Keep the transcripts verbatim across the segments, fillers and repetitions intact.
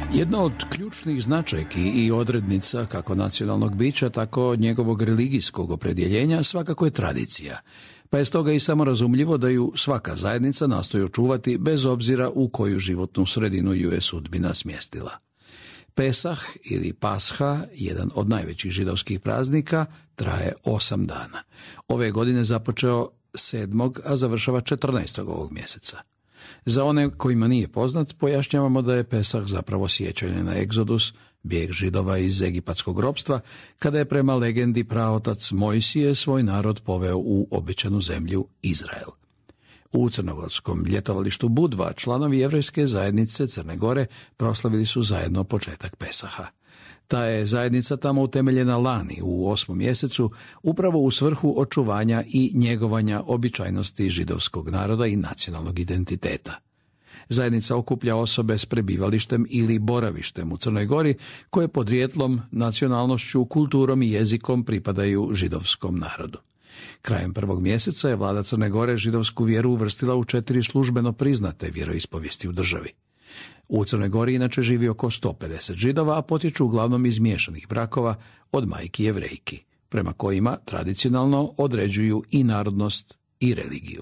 Jedna od ključnih značajki i odrednica kako nacionalnog bića, tako njegovog religijskog opredjeljenja svakako je tradicija, pa je stoga i samorazumljivo da ju svaka zajednica nastoji očuvati bez obzira u koju životnu sredinu ju je sudbina smjestila. Pesah ili Pasha, jedan od najvećih židovskih praznika, traje osam dana. Ove godine započeo sedmog, a završava četrnaestog ovog mjeseca. Za one kojima nije poznat, pojašnjavamo da je Pesah zapravo sjećanje na egzodus, bijeg Židova iz egipatskog ropstva, kada je prema legendi praotac Mojsije svoj narod poveo u obećanu zemlju Izrael. U crnogorskom ljetovalištu Budva članovi jevrejske zajednice Crne Gore proslavili su zajedno početak Pesaha. Ta je zajednica tamo utemeljena lani u osmom mjesecu upravo u svrhu očuvanja i njegovanja običajnosti židovskog naroda i nacionalnog identiteta. Zajednica okuplja osobe s prebivalištem ili boravištem u Crnoj Gori koje podrijetlom, nacionalnošću, kulturom i jezikom pripadaju židovskom narodu. Krajem prvog mjeseca je vlada Crne Gore židovsku vjeru uvrstila u četiri službeno priznate vjeroispovijesti u državi. U Crnoj Gori inače živi oko sto pedeset Židova, a potječu uglavnom iz miješanih brakova od majki Jevrejki, prema kojima tradicionalno određuju i narodnost i religiju.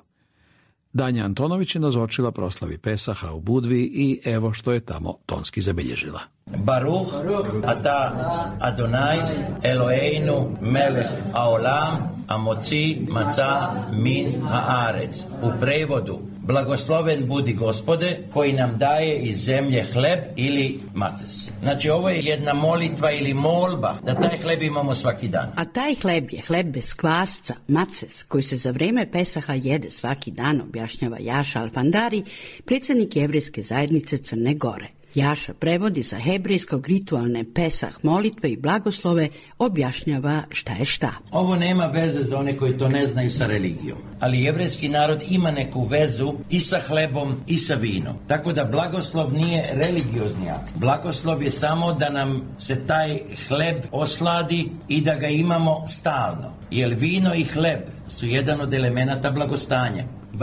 Danja Antonović je nazočila proslavi Pesaha u Budvi i evo što je tamo tonski zabilježila. Baruch ata Adonai Eloheinu melech haolam amoci maca min haaretz. U prevodu: blagosloven budi Gospode koji nam daje iz zemlje hleb ili maces. Znači ovo je jedna molitva ili molba da taj hleb imamo svaki dan. A taj hleb je hleb bez kvasca, maces, koji se za vrijeme Pesaha jede svaki dan, objašnjava Jaša Alfandari, predsjednik jevrejske zajednice Crne Gore. Jaša prevodi sa hebrejskog ritualne Pesah molitve i blagoslove, objašnjava šta je šta. Ovo nema veze za one koji to ne znaju sa religijom, ali jevrejski narod ima neku vezu i sa hlebom i sa vinom. Tako da blagoslov nije religiozni akt. Blagoslov je samo da nam se taj hleb osladi i da ga imamo stalno. Jer vino i hleb su jedan od elemenata blagostanja.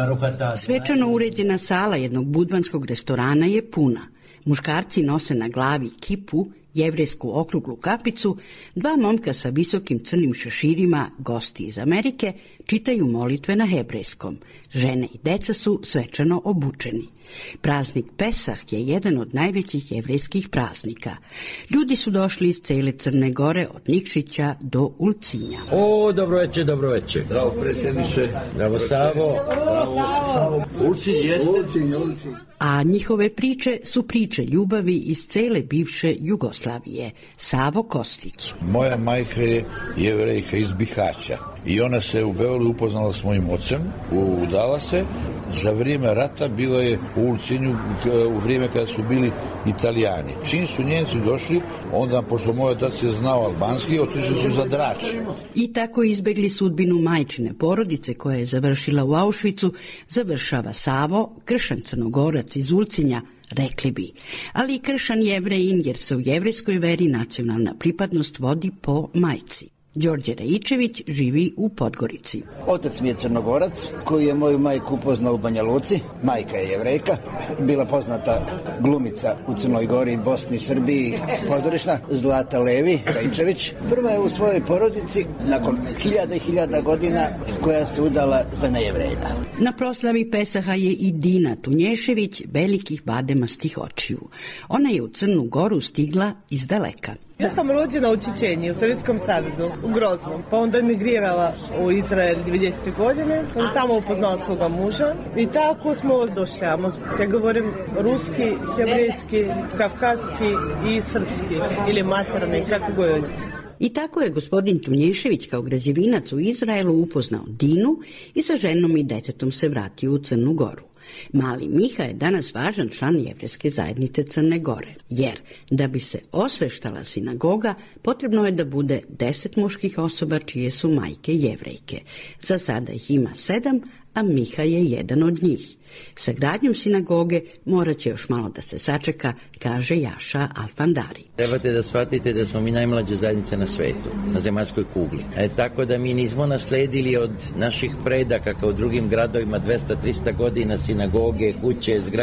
Svečano uređena sala jednog budvanskog restorana je puna. Muškarci nose na glavi kipu, jevrejsku okruglu kapicu, dva momka sa visokim crnim šeširima, gosti iz Amerike, čitaju molitve na hebrejskom. Žene i deca su svečano obučeni. Praznik Pesah je jedan od najvećih jevrejskih praznika. Ljudi su došli iz cijele Crne Gore, od Nikšića do Ulcinja. O, dobro večer, dobro večer. Zdravo predsjedniče. Zdravo Savo. Zdravo Savo. Ulcinj jeste. Ulcinj, Ulcinj. A njihove priče su priče ljubavi iz cijele bivše Jugoslavije. Savo Kostić. Moja majka je Jevrejka iz Bihaća i ona se u Beogradu upoznala s mojim ocem, udala se. Za vrijeme rata bilo je u Ulcinju u vrijeme kada su bili Italijani. Čim su Njemci došli, onda, pošto moj otac je znao albanski, otišli su za Drač. I tako izbegli sudbinu majčine porodice koja je završila u Auschwitzu, završava Savo, kršan Crnogorac iz Ulcinja, rekli bi. Ali i kršan Jevrejin, jer se u jevrejskoj veri nacionalna pripadnost vodi po majci. Đorđe Rajičević živi u Podgorici. Otac mi je Crnogorac, koji je moju majku upoznao u Banja Luci. Majka je Jevrejka, bila poznata glumica u Crnoj Gori, Bosni, Srbiji, pozorišna, Zlata Levi Rajičević. Prva je u svojoj porodici, nakon hiljada i hiljada godina, koja se udala za nejevrejna. Na proslavi Pesaha je i Dina Tunješević, velikih bademastih očiju. Ona je u Crnu Goru stigla iz daleka. Ja sam rođena u Čečeniji, u Sovjetskom savezu, u Groznom. Pa onda emigrirala u Izrael devedesete godine. Onda tamo upoznala svoga muža. I tako smo došli. Ja govorim ruski, hebrejski, kavkazski i srpski. Ili materni, kako god. I tako je gospodin Tunješević kao građevinac u Izraelu upoznao Dinu i sa ženom i detetom se vratio u Crnu Goru. Mali Miha je danas važan član jevrejske zajednice Crne Gore, jer da bi se osveštala sinagoga, potrebno je da bude deset muških osoba čije su majke Jevrejke. Za sada ih ima sedam, a Miha je jedan od njih. Sa gradnjom sinagoge morat će još malo da se sačeka, kaže Jaša Alfandari. Trebate da shvatite da smo mi najmlađa zajednica na svetu, na zemaljskoj kugli. E, tako da mi nismo nasledili od naših predaka kao u drugim gradovima dvesta do trista godina sinagoge, kuće, zgrade.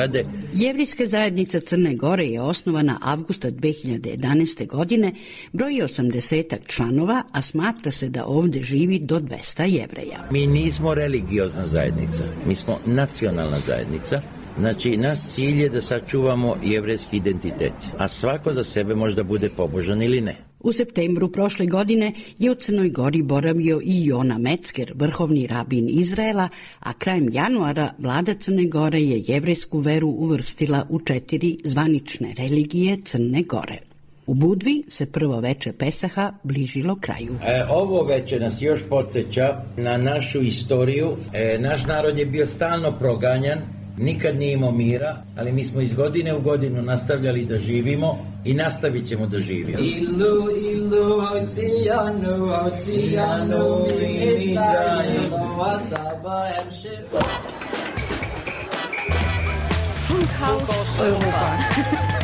Jevrejska zajednica Crne Gore je osnovana avgusta dve hiljade jedanaeste. godine, broji osamdesetak članova, a smatra se da ovde živi do dvesta Jevreja. Mi nismo religiozna zajednica, mi smo nacionalna zajednica. Znači, nas cilj je da sačuvamo jevrejski identitet, a svako za sebe možda bude pobožan ili ne. U septembru prošle godine je u Crnoj Gori boravio i Jona Metzger, vrhovni rabin Izraela, a krajem januara vlada Crne Gore je jevrejsku veru uvrstila u četiri zvanične religije Crne Gore. U Budvi se prvo veče Pesaha bližilo kraju. E, ovo veče nas još podsjeća na našu istoriju. E, naš narod je bio stalno proganjan, nikad nije imao mira, ali mi smo iz godine u godinu nastavljali da živimo i nastavit ćemo da živimo. Ilu, ilu, hojcijanu, hojcijanu, mi mitrajim, asaba, emšif. Funkhaus Europa.